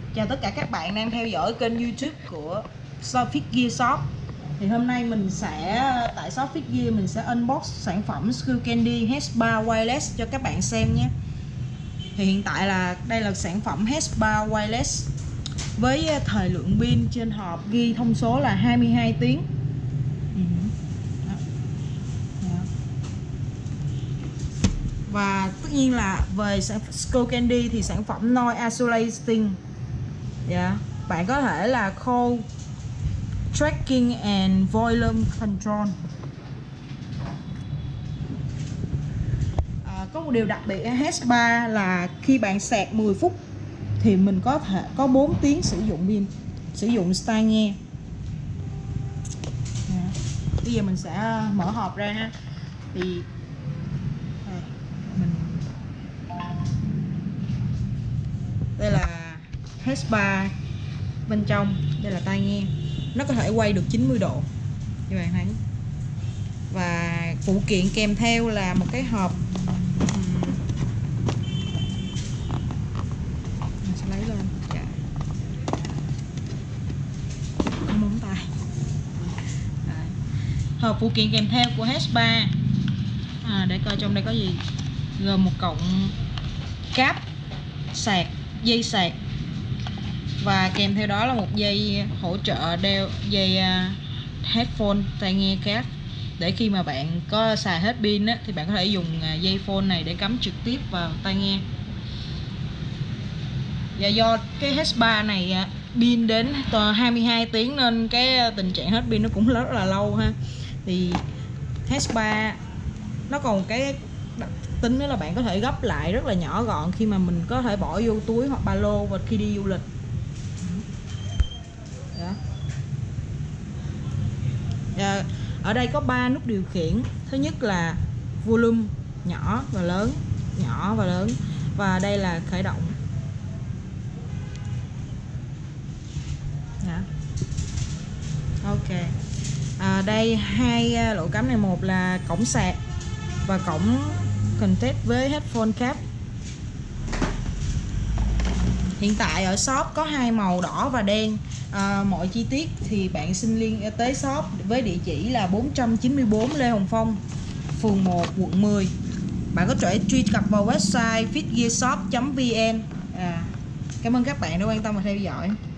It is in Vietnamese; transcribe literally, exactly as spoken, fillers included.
Chào tất cả các bạn đang theo dõi kênh YouTube của Fitgear Shop. Thì hôm nay mình sẽ tại shop Fitgear mình sẽ unbox sản phẩm Skullcandy Headband Wireless cho các bạn xem nhé. Thì hiện tại là đây là sản phẩm Headband Wireless với thời lượng pin trên hộp ghi thông số là hai mươi hai tiếng. Và tất nhiên là về Skullcandy thì sản phẩm noise isolating. Dạ, bạn có thể là call tracking and volume control. À, có một điều đặc biệt ở Headband là khi bạn sạc mười phút thì mình có thể có bốn tiếng sử dụng pin, sử dụng tai nghe. Dạ. Bây giờ mình sẽ mở hộp ra ha. Thì mình đây là Headband, bên trong đây là tai nghe, nó có thể quay được chín mươi độ các bạn thấy. Và phụ kiện kèm theo là một cái hộp, mình sẽ lấy lên dạ. Có móng tay. Đấy. Hộp phụ kiện kèm theo của Headband à, để coi trong đây có gì, gồm một cọng cáp sạc, dây sạc, và kèm theo đó là một dây hỗ trợ đeo, dây uh, headphone, tai nghe cáp, để khi mà bạn có xài hết pin á, thì bạn có thể dùng uh, dây phone này để cắm trực tiếp vào tai nghe. Và do cái Headband này uh, pin đến hai mươi hai tiếng nên cái tình trạng hết pin nó cũng rất là lâu ha. Thì Headband nó còn cái tính đó là bạn có thể gấp lại rất là nhỏ gọn khi mà mình có thể bỏ vô túi hoặc ba lô và khi đi du lịch. À, ở đây có ba nút điều khiển. Thứ nhất là volume, nhỏ và lớn, nhỏ và lớn, và đây là khởi động. Dạ. Ok. À, đây hai lỗ cắm này, một là cổng sạc và cổng connect với headphone cáp. Hiện tại ở shop có hai màu đỏ và đen. À, mọi chi tiết thì bạn xin liên tới shop với địa chỉ là bốn trăm chín mươi tư Lê Hồng Phong, phường một, quận mười. Bạn có thể truy cập vào website fitgearshop chấm vn. À, cảm ơn các bạn đã quan tâm và theo dõi.